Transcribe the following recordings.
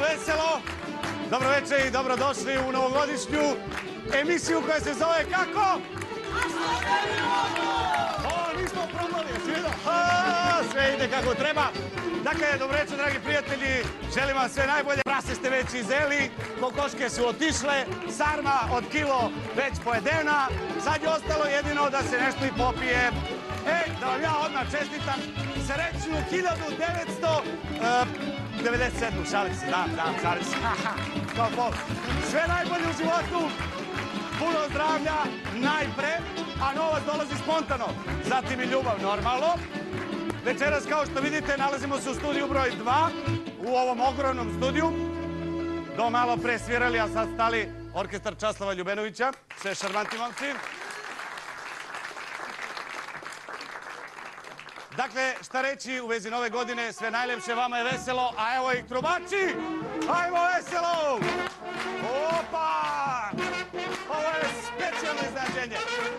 veselo. Dobro večer i dobrodošli u novogodišnju emisiju koja se zove kako? O, nismo probali, jesi vidio? Sve ide kako treba. Dakle, dobro večer, dragi prijatelji. Želim vam sve najbolje. Prase ste već izeli, kokoške su otišle, sarma od kilo već pojedena. Sad je ostalo jedino da se nešto i popije. Da vam ja odmah čestitam srećnu 1997. Šalim se, šalim se. Kao Bog. Sve najbolje u životu, puno zdravlja najpre, a novac dolazi spontano. Zatim i ljubav normalno. Večeras, kao što vidite, nalazimo se u studiju broj 2, u ovom ogromnom studiju. Do malo pre svirali, a sad stali orkestar Časlava Ljubenovića. Sve šarmanti momci. Dakle, šta reći u vezi nove godine, sve najlepše, vama je veselo, a evo ih trubači! Ajmo veselo! Opa! Ovo je specijalno iznenađenje.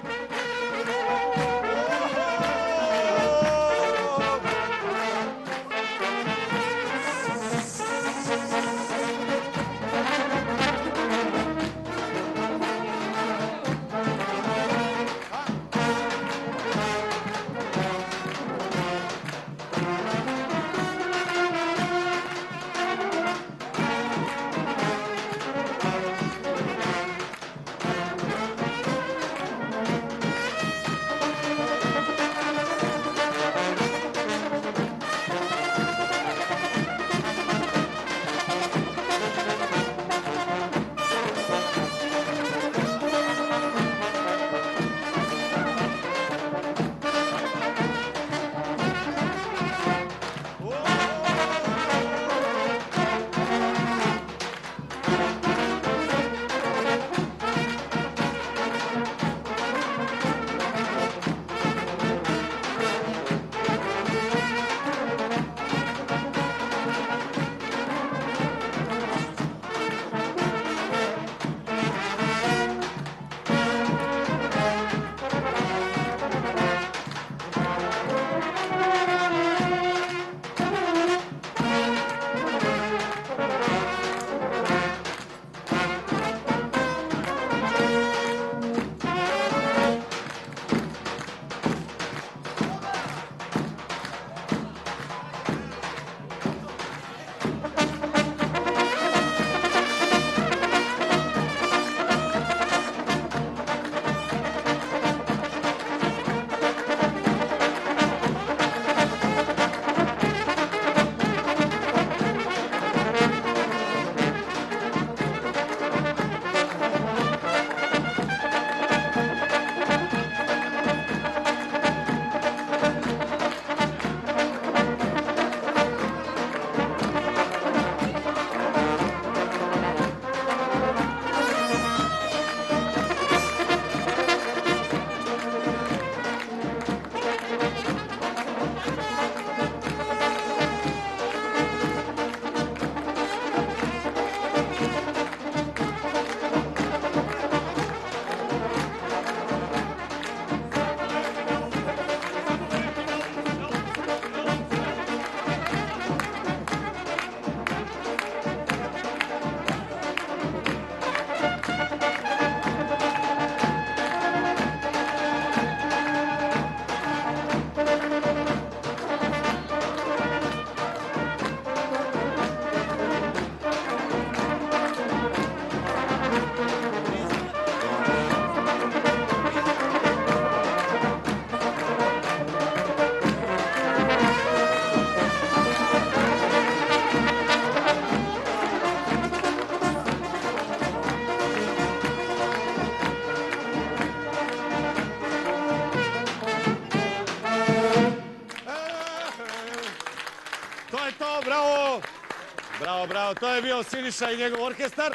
Bravo, to je bio Siniša i njegov orkestar.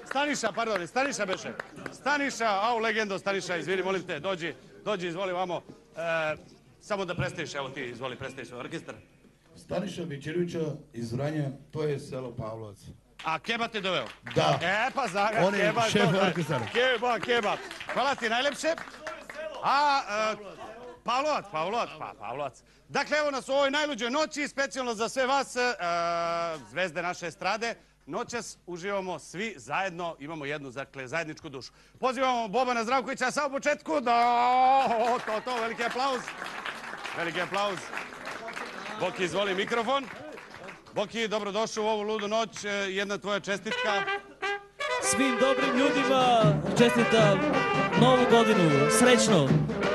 Staniša beše. Staniša, legendo Staniša, izvini, molim te, dođi, izvoli vamo. Samo da predstaviš, evo ti, izvoli, predstaviš orkestar. Staniša Bećirovića iz Vranja, to je selo Pavlovac. A Keba te doveo? Da. Pa zaga, Keba. On je šef orkestara. Keba. Hvala ti najlepše. Pavlovac. Dakle, evo nas u ovoj najluđoj noći, specijalno za sve vas, zvezde naše estrade, noćas uživamo svi zajedno, imamo jednu zajedničku dušu. Pozivamo Bobana Zdravkovića samo u početku, to, veliki aplauz. Veliki aplauz. Boki, izvoli mikrofon. Boki, dobrodošao u ovu ludu noć, jedna tvoja čestitka. Svim dobrim ljudima čestitam novu godinu, srećno!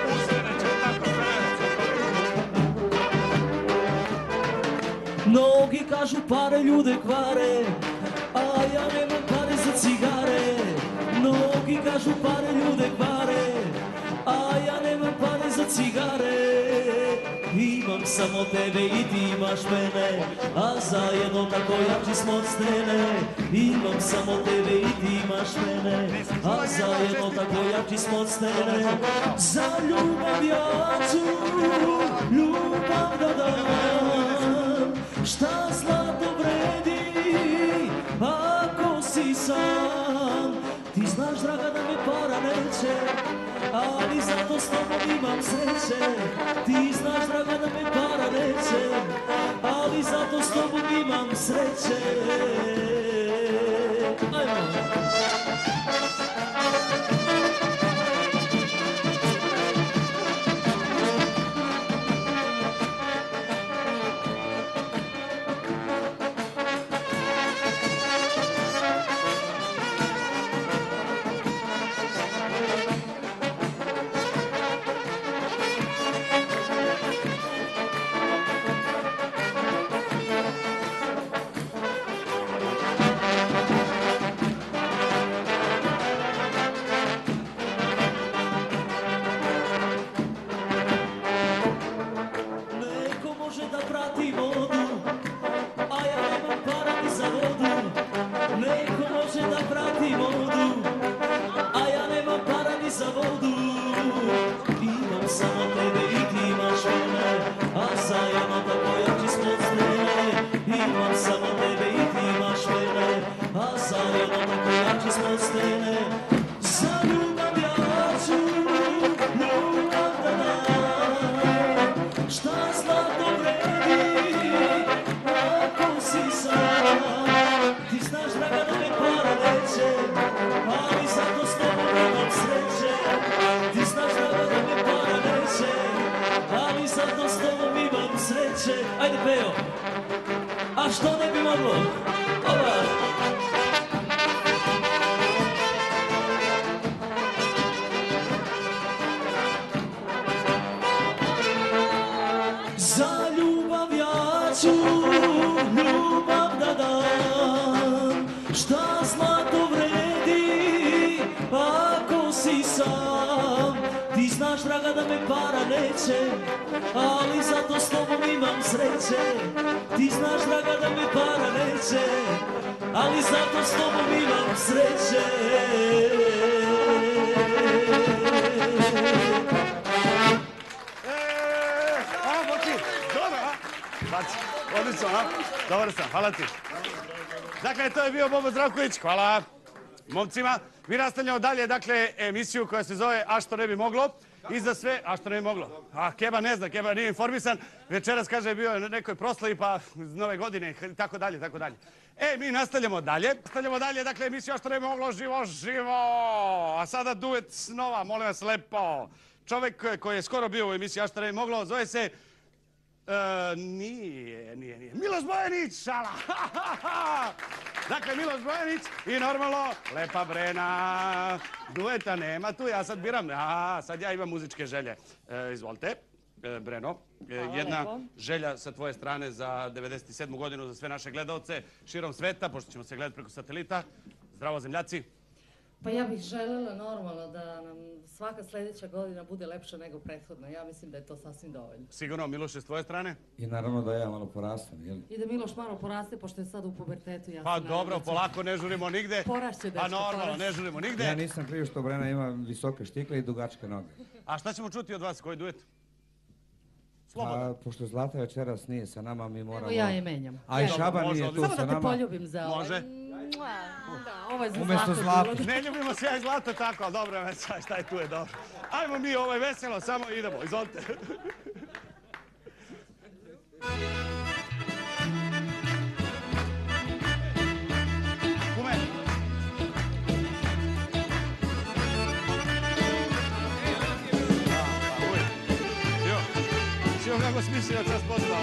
Mnogi kažu pare ljude kvare, a ja nemam pare za cigare. Mnogi kažu pare ljude kvare, a ja nemam pare za cigare. Imam samo tebe i ti imaš mene, a zajedno tako jači smo od stene. Imam samo tebe i ti imaš mene, a zajedno tako jači smo od stene. Za ljubav ja ću ljubav da dam, šta zlato vredi ako si sam. Ti znaš, draga, da me para neće, ali zato s tobom imam sreće. Ti znaš, draga, da me para neće, ali zato s tobom imam sreće. Ajmo! Ajde, Pejo! A što ne bi moglo? Ova! Za ljubav ja ću ljubav da dam, šta zlato vredi ako si sam. Ti znaš, draga, da me para neće, ali zato s tobom imam sreće. Ti znaš, draga, da me para neće, ali zato s tobom imam sreće. Boki, dobro, a? Baci, odlično, a? Dobar sam, hvala ti. Dakle, to je bio Bobo Zdravković, hvala momcima. Mi nastavljamo dalje, dakle, emisiju koja se zove A što ne bi moglo. I za sve, a što ne bi moglo. A Keba ne zna, Keba nije informisan. Večeras, kaže, bio na nekoj proslavi, pa nove godine, i tako dalje, tako dalje. Mi nastavljamo dalje. Nastavljamo dalje, dakle, emisiju A što ne bi moglo, živo, živo. A sada duet snova, molim vas lepo. Čovjek koji je skoro bio u emisiji A što ne bi moglo, zove se... Nije. Miloš Bojanić, šala! Dakle, Miloš Bojanić i normalno Lepa Brena. Dueta nema tu, ja sad biram. Sad ja imam muzičke želje. Izvolite, Breno. Jedna želja sa tvoje strane za 97. godinu za sve naše gledalce širom sveta, pošto ćemo se gledati preko satelita. Zdravo, zemljaci. Pa ja bih željela normalno da nam svaka sljedeća godina bude lepša nego prethodna. Ja mislim da je to sasvim dovoljno. Sigurno, Miloše, s tvoje strane? I naravno da ja malo porastam, jel? I da Miloš malo poraste, pošto je sad u pubertetu. Pa dobro, polako, ne žurimo nigde. Porašće, dečko, pa normalno, ne žurimo nigde. Ja nisam kriv što Brena ima visoke štikle i dugačke noge. A šta ćemo čuti od vas, koji duet? Slobodno. Pošto Zlata večeras nije sa nama, mi moramo... Evo ja je menjam. A i Šaba nije tu sa nama. Samo da te poljubim za ovo. Može. Da, ovo je za Umjesto Zlatu. Zlatu. Ne ljubimo se ja i Zlata tako, ali dobro, šta je tu je dobro. Ajmo mi, ovo je veselo, samo idemo, izvolite. mnogo smišljaca spoznao.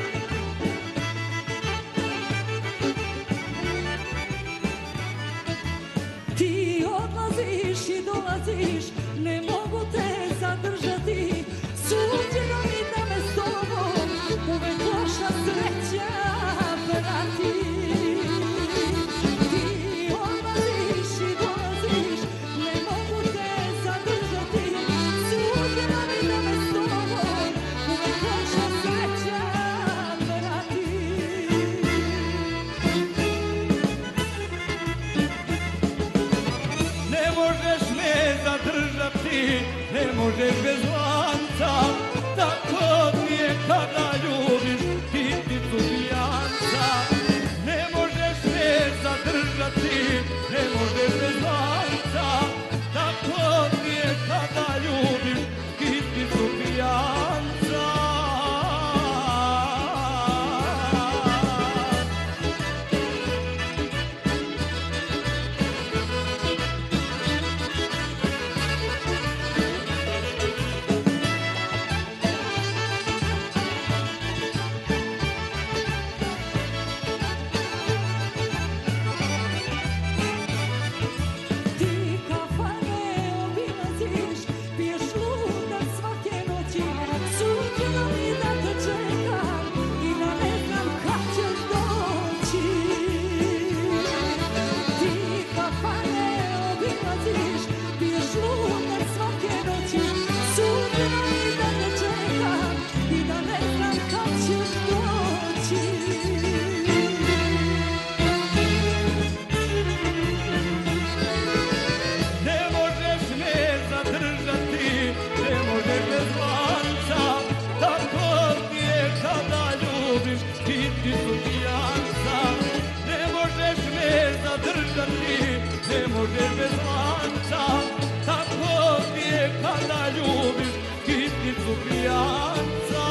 Ti odlaziš i dolaziš, ne mogu te zadržati. Suđeno mi da me s tobom uvek loša sreća prati. Ti odlaziš i dolaziš, ne mogu te zadržati. Suđeno mi da me s tobom uvek loša sreća prati. Ne možeš me zadržati, ne možeš bez lanca, tako ti je kada ljubiš piticu pijanca. Ne možeš me zadržati, ne možeš bez lanca, tako ti je kada ljubiš piticu pijanca. Ti kafane obilaziš, piješ ludak svake noći. Suđeno mi da te čekam i da ne znam kad ćeš doći. Ti kafane obilaziš, piješ ludak svake noći. Suđeno mi da te čekam i da ne znam kad ćeš doći. Ne možeš me zadržati, ne možeš bez lanca, tako ti je kada ljubiš piticu pijanca. Ne možeš me zadržati, ne možeš bez lanca, tako ti je kada ljubiš piticu pijanca.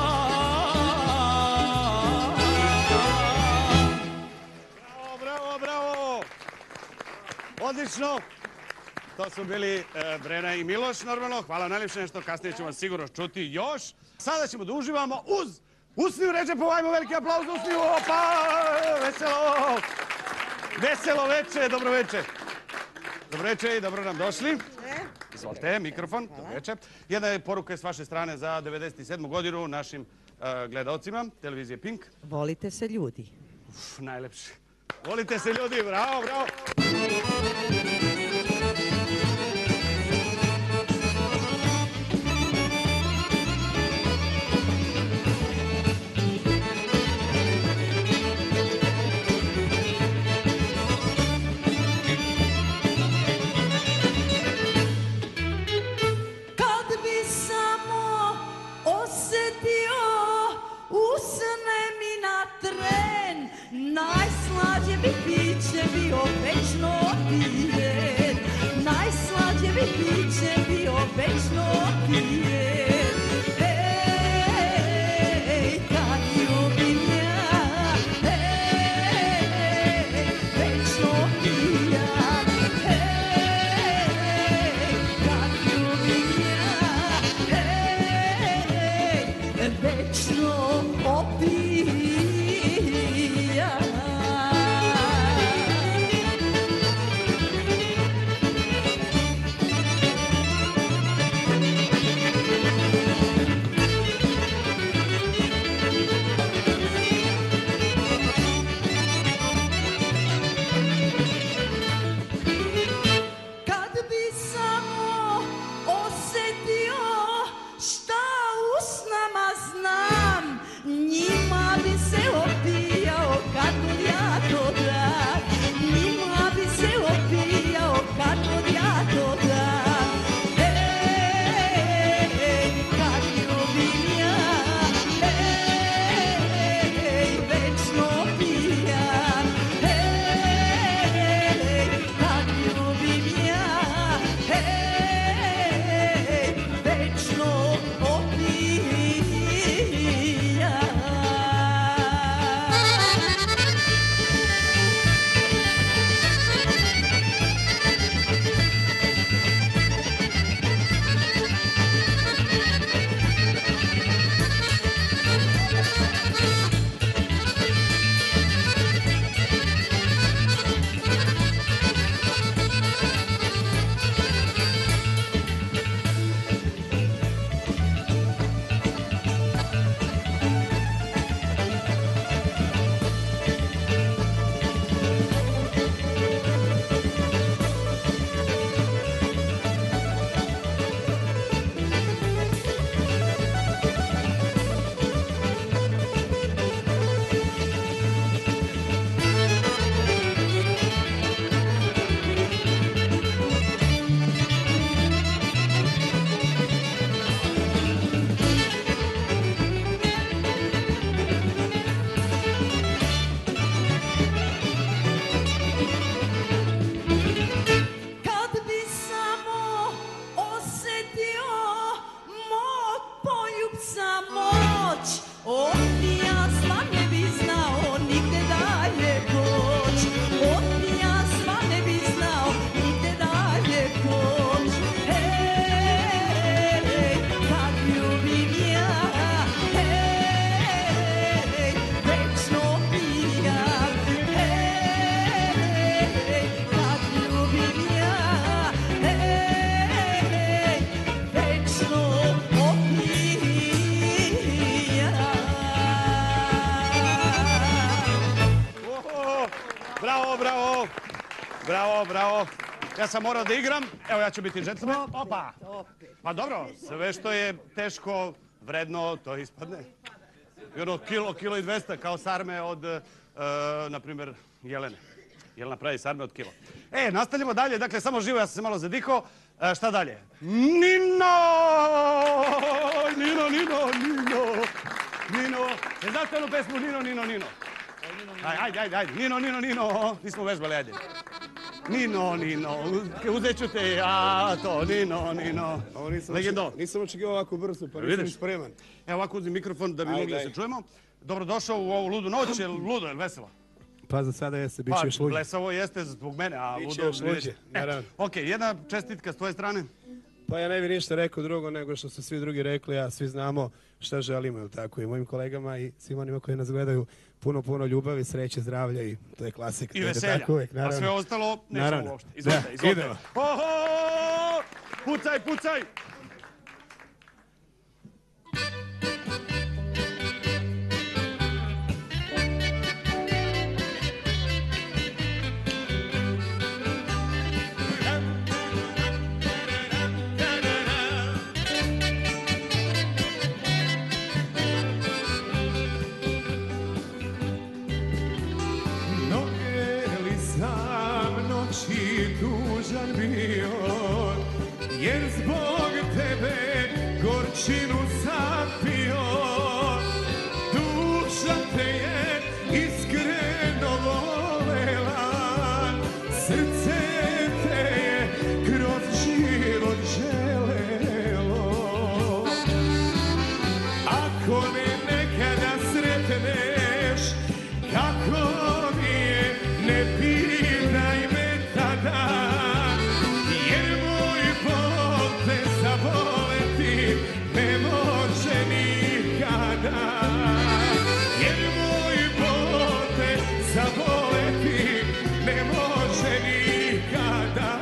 Bravo, bravo, bravo! Odlično! To su bili Brena i Miloš, normalno. Hvala najljepše, nešto kasnije ćemo vas sigurno čuti još. Sada ćemo da uživamo uz Usniju Redžepov. Ajmo veliki aplauz za Usniju. Opa! Veselo! Veselo veče, dobro veče. Dobro veče i dobro nam došli. Izvolite, mikrofon. Dobro veče. Jedna je poruka s vaše strane za 97. godinu našim gledalcima televizije Pink. Volite se ljudi. Najlepše. Volite se ljudi, bravo, bravo. Kad bi samo osjetio usne mi na tren, najslađe bi piće bio večno pijen. Najslađe bi piće bio večno pijen. Ej, kad ljubim ja, ej, večno pijan. Ej, kad ljubim ja, ej, večno opijan. bravo, bravo. Bravo, bravo. Ja sam morao da igram. Evo, ja ću biti džentlmen. Opa. Pa dobro, sve što je teško, vredno, to ispadne. I ono kilo i 200, kao sarme od, na primjer, Jelene. Jelena pravi sarme od kilo. Nastavljamo dalje. Dakle, samo živo, ja sam se malo zadihao. Šta dalje? Nino! Nino, Nino, Nino. Nino. Ne znate onu pesmu Nino, Nino, Nino? Ajde. Nino, Nino, Nino. Nismo vežbali, ajde. Nino, Nino. Uzet ću te ja, to. Nino, Nino. Legendo. Nisam očekivao ovako brzo, pa nisam spreman. Evo ovako uzim mikrofon da bi mogli da se čujemo. Dobrodošao u ovu ludu noć. Je ludo, je li veselo? Pa za sada jeste, bit će još luđe. Blesavo jeste zbog mene, a ludo... Bit će još luđe, naravno. Ok, jedna čestitka s tvoje strane. Pa ja ne bih ništa rekao drugo nego što su svi drugi rekli, a svi znamo šta želimo, jel tako, i mojim kolegama i svim onima koji nas gledaju puno ljubavi, sreće, zdravlja i to je klasika. I veselja, a sve ostalo nećemo uopšte. Izvolite. Idemo. Oho! Pucaj! Tužan bio, jer zbog tebe gorčinu sam pio. Duša te je iskreno volela, srce te je kroz život želelo. Ako me nekada sretneš, kako mi je, ne pitaj me tada, jer moj Bog te zavoleti ne može nikada. Jer moj Bog te zavoleti ne može nikada.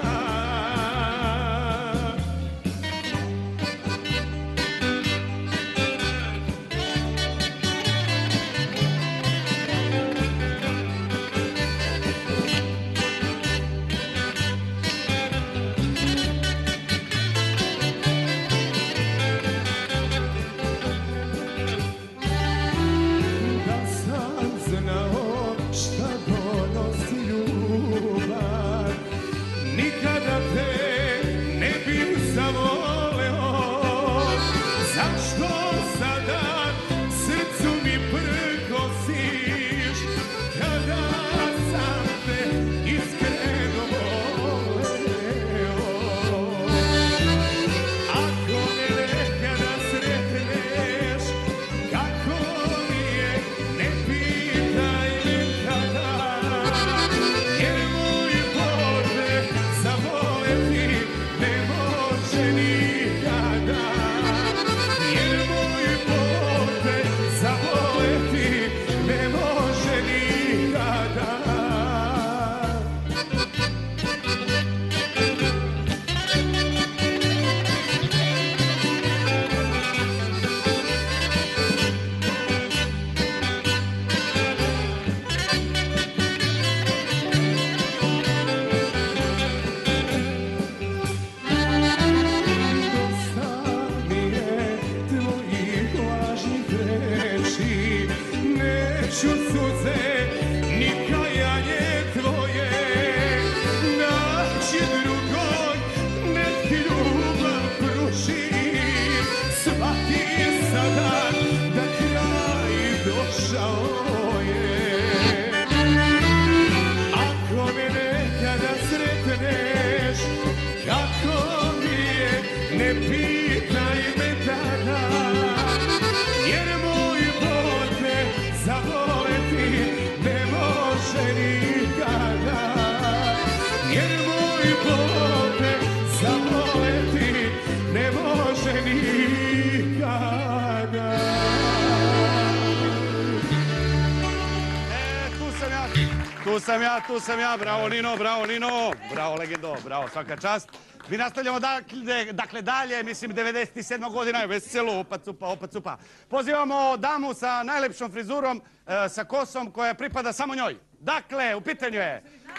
Tu sam ja, bravo Nino, bravo legendo, bravo, svaka čast. Mi nastavljamo dakle dalje, mislim 97. godina je veselo, opa cupa. Pozivamo damu sa najlepšom frizurom, sa kosom koja pripada samo njoj. Dakle, u pitanju je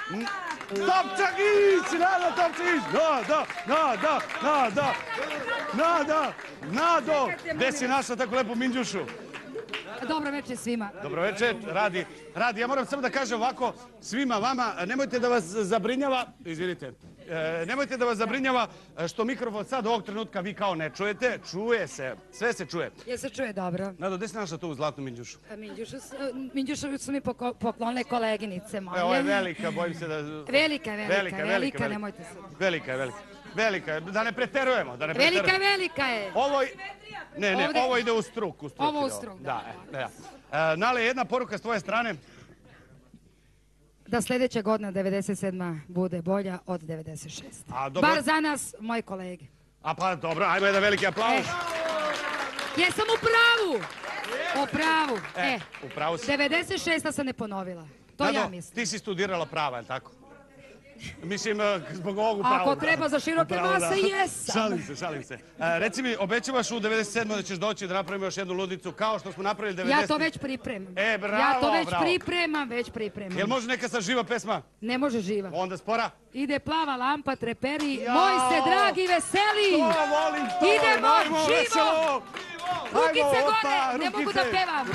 Topčagić, Nado Topčagić, Nado, gde si našla tako lepu minđušu? Dobro večer svima. Dobro večer, Radi, ja moram samo da kažem ovako svima vama, nemojte da vas zabrinjava, izvinite, nemojte da vas zabrinjava što mikrofon sad ovog trenutka vi kao ne čujete, čuje se, sve se čuje. Jel se čuje dobro? Nado, gde si našla tu zlatnu minđušu? Minđušu su mi poklonile koleginice moje. Ovo je velika, bojim se da... Velika, nemojte se. Velika je, da ne preterujemo. Velika je. Ovo ide u struk. Ovo u struk, da. Nale, jedna poruka s tvoje strane. Da sljedeća godina 97. bude bolja od 96. Bar za nas, moji kolege. A pa dobro, ajmo jedan veliki aplauz. Jesam u pravu. U pravu si. 96. sam ne ponovila. To ja mislim. Ti si studirala prava, je li tako? Mislim, zbog ovog upravo. Ako treba za široke mase, jesam. Šalim se. Reci mi, obećavaš u 97. da ćeš doći da napravimo još jednu ludicu, kao što smo napravili 90. Ja to već pripremam. Bravo. Ja to već pripremam. Jel može neka sad živa pesma? Ne može živa. Onda spora? Ide plava lampa, treperi, moj se dragi veseli. To volim, to. Idemo, živo. Rukice gore, ne mogu da pevam.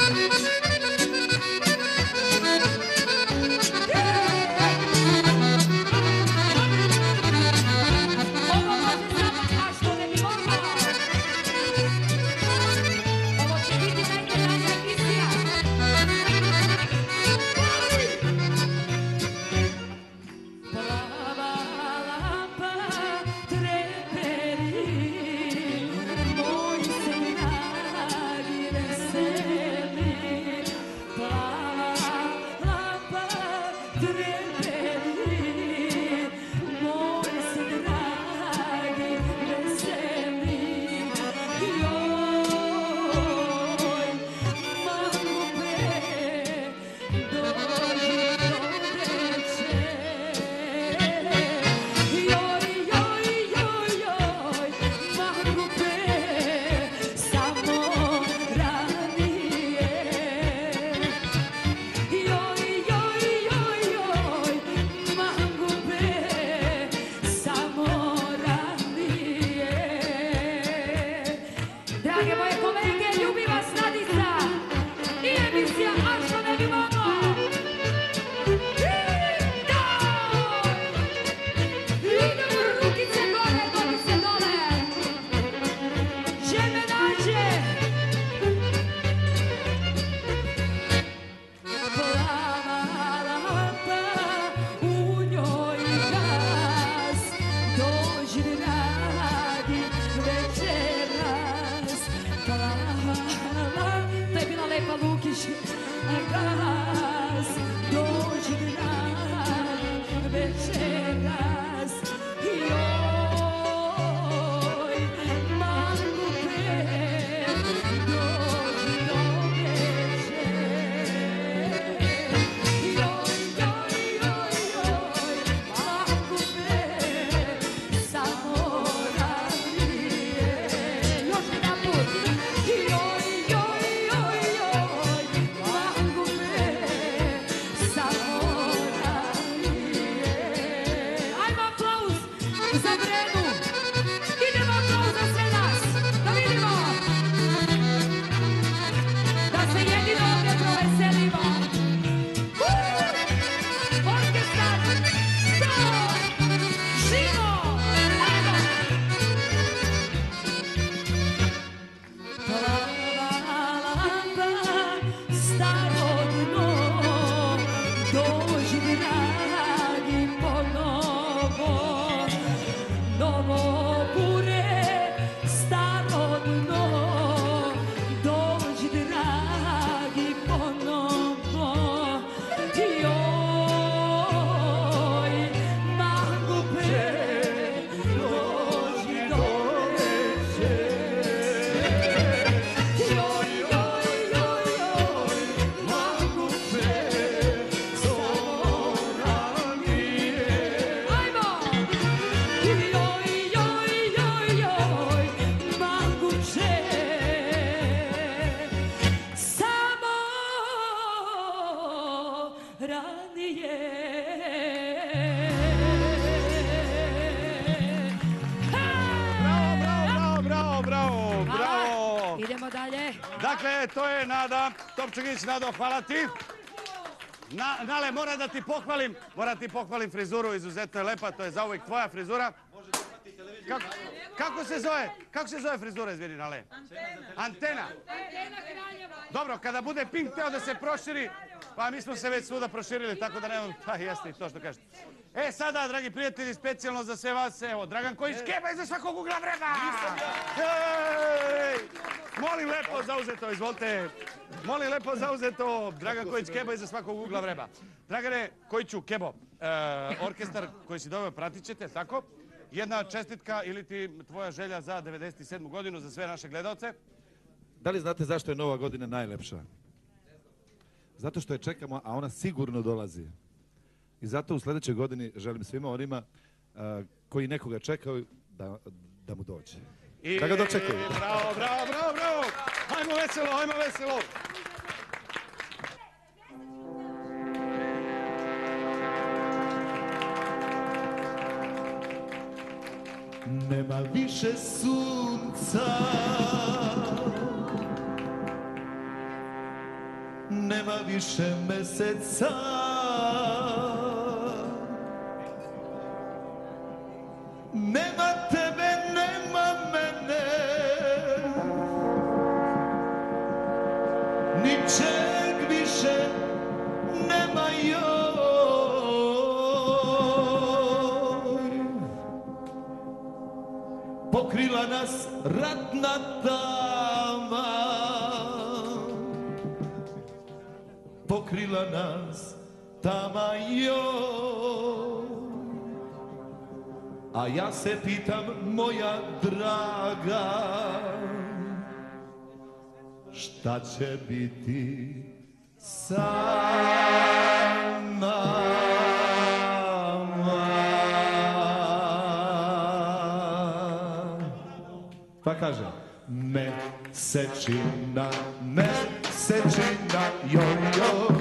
Bravo! Idemo dalje. Dakle, to je Nada Topčagić. Nado, hvala ti. Nale, moram ti pohvalim frizuru, izuzetno je lepa, to je zauvijek tvoja frizura. Kako se zove frizura, izvini, Nale? Antena. Dobro, kada bude Pink teo da se proširi, pa mi smo se već svuda proširili, tako da nemam, pa jeste i to što kažete. Sada, dragi prijatelji, specijalno za sve vas, evo, Dragan Kojić, keba iza svakog ugla vreba! Molim lepo, zauzeto, izvolite. Molim lepo, zauzeto, Dragan Kojić, keba iza svakog ugla vreba. Dragane Kojiću, Kebo, orkestar koji si doveo pratit ćete, tako? Jedna čestitka ili ti tvoja želja za 97. godinu za sve naše gledalce? Da li znate zašto je Nova godina najlepša? Zato što je čekamo, a ona sigurno dolazi. I zato u sljedećoj godini želim svima onima koji nekoga čekaju da mu dođe. Da ga dočekaju. Bravo! Hajmo veselo! Nema više sunca, nema više meseca, nema tebe, nema mene, ničeg više nema joj. Pokrila nas ratna tama, pokrila nas tama joj. A ja se pitam, moja draga, šta će biti sa nama? Pa kaže, mesečina, joj,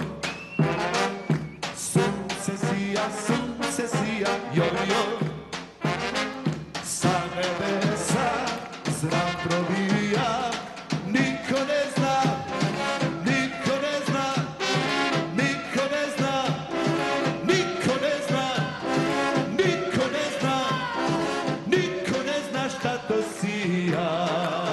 sunce sija, joj, sa nebesa zrak provija, niko ne zna, niko ne zna, niko ne zna, niko ne zna, niko ne zna, niko ne zna šta to sija.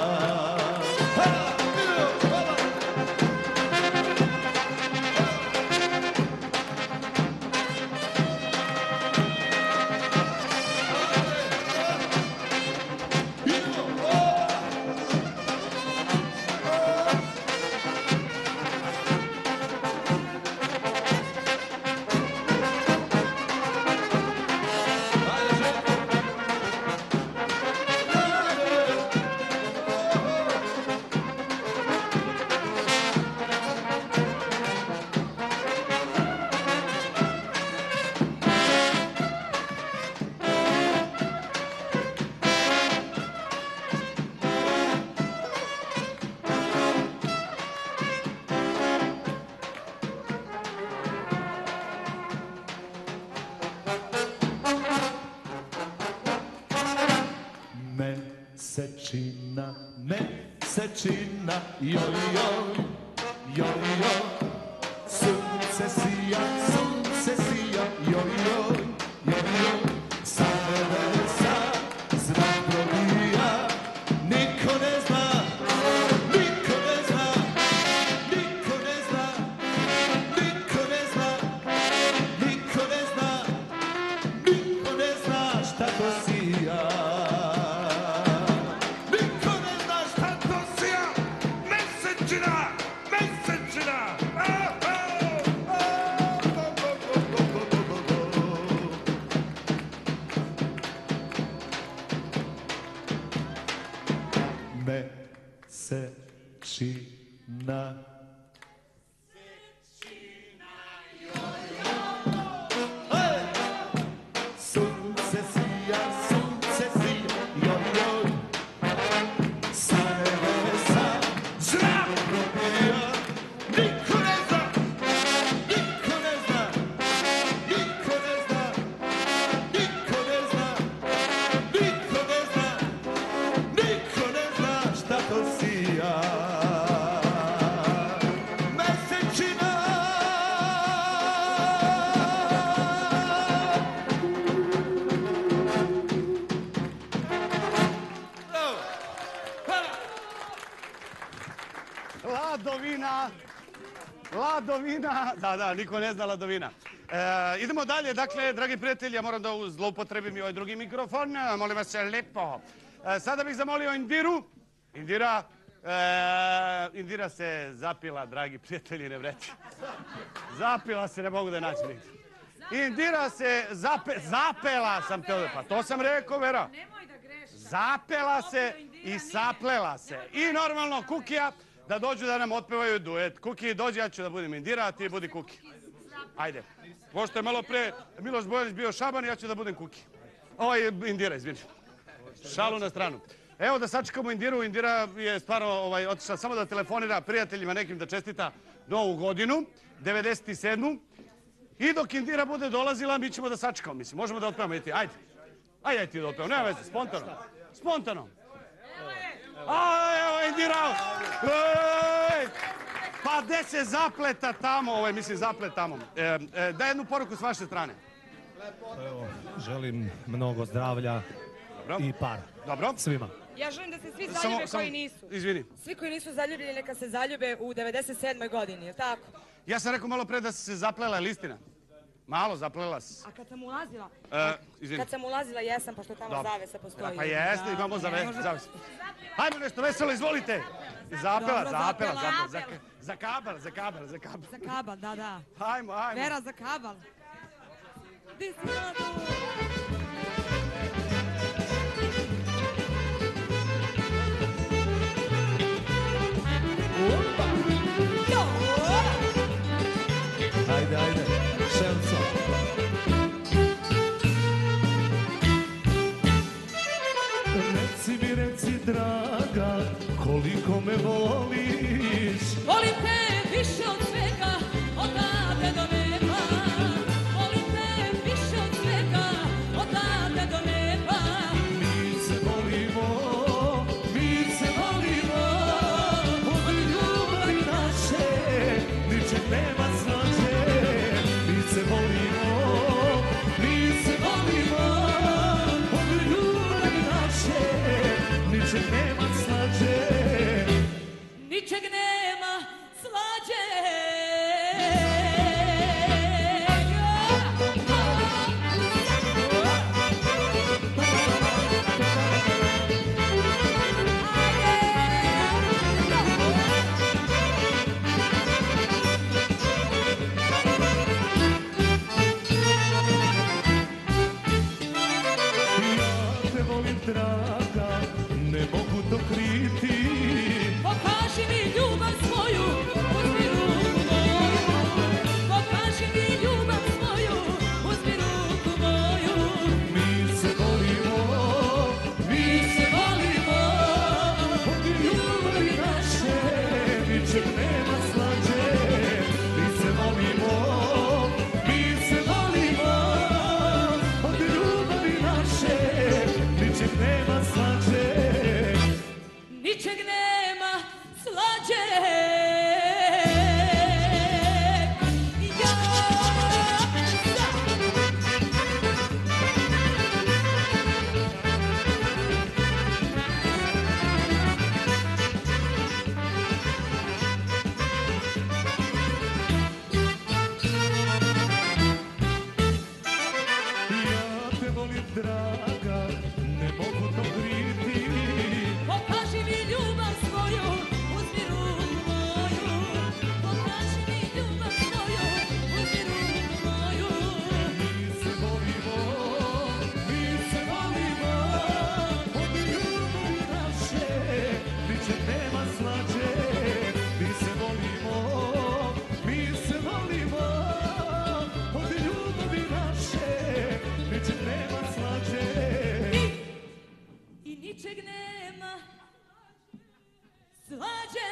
Mesečina, joj, sunce sija, joj, sa nebesa zrak provija, niko ne zna, niko ne zna, niko ne zna, niko ne zna, niko ne zna, niko ne zna šta to sija. Mesečina! Ladovina, da, niko ne zna Ladovina. Idemo dalje, dakle, dragi prijatelji, ja moram da zloupotrebim i ovaj drugi mikrofon, molim vas lepo. Sada bih zamolio Indiru. Indira se zapila, dragi prijatelji, ne vreti. Zapila se, ne mogu da je naći nigdje. Indira se zapela sam te ovdje, pa to sam rekao, Vera. Zapela se i saplela se. I normalno Kukija da dođu da nam otpevaju duet. Kuki, dođi, ja ću da budem Indira, a ti budi Kuki. Ajde. Pošto je malo pre Miloš Bojanić bio Šaban, ja ću da budem Kuki. Indira, izvini. Šalu na stranu. Evo da sačekamo Indiru. Indira je stvarno otišla samo da telefonira prijateljima nekim da čestita Novu godinu, 97. I dok Indira bude dolazila, mi ćemo da sačekamo. Mislim, možemo da otpevamo i ti. Ajde. Ajde ti da otpevamo. Nema veze, spontano. Spontano. Evo Indira. Pa gde se zapleta tamo, mislim zaplet tamo. Daj jednu poruku s vaše strane. Evo, želim mnogo zdravlja i para. Dobro. Svima. Ja želim da se svi zaljube koji nisu. Izvini. Svi koji nisu zaljubljeni neka se zaljube u 97. godini, je li tako? Ja sam rekao malo pre da si se zaplela, je li istina? Malo zaplela si. A kad sam ulazila? Izvini. Kad sam ulazila jesam, pošto tamo zavesa postoji. Pa jeste, imamo zavesa. Hajmo nešto veselo, izvolite. Zapela. Za kabal. Za kabal, da. Hajmo. Vera, za kabal. Di si nadu? Ajde, šelco. Reci, draga, koliko me voliš. Volim te više od svega, odavde do neba. Volim te više od svega, odavde do neba. Mi se volimo, od ljubavi naše, ničeg nema slađe. Mi se volimo, od ljubavi naše, ničeg nema slađe. Ničeg nema slađe. Ja te volim, draga, ne mogu to kriti. Pokaži mi ljubav svoju, uzmi ruku moju. Pokaži mi ljubav svoju, uzmi ruku moju. Mi se volimo, od ljubavi naše, ničeg nema slađe. Mi se volimo, od ljubavi naše, ničeg nema slađe. Ničeg nema slađe. Ja te volim, draga, ne mogu to kriti. Pokaži mi ljubav svoju, uzmi ruku moju. Pokaži mi ljubav svoju, uzmi ruku moju. Mi se volimo, od ljubavi naše, ničeg nema slađe. Mi se volimo, od ljubavi naše, ničeg nema slađe. I ničeg nema slađe.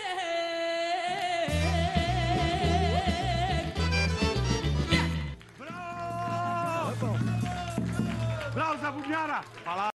Bravo za bubnjara. Hvala.